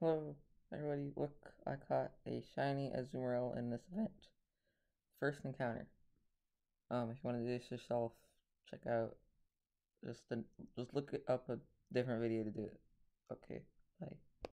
Hello, everybody. Look, I caught a shiny Azumarill in this event. First encounter. If you want to do this yourself, check out just look up a different video to do it. Okay, bye.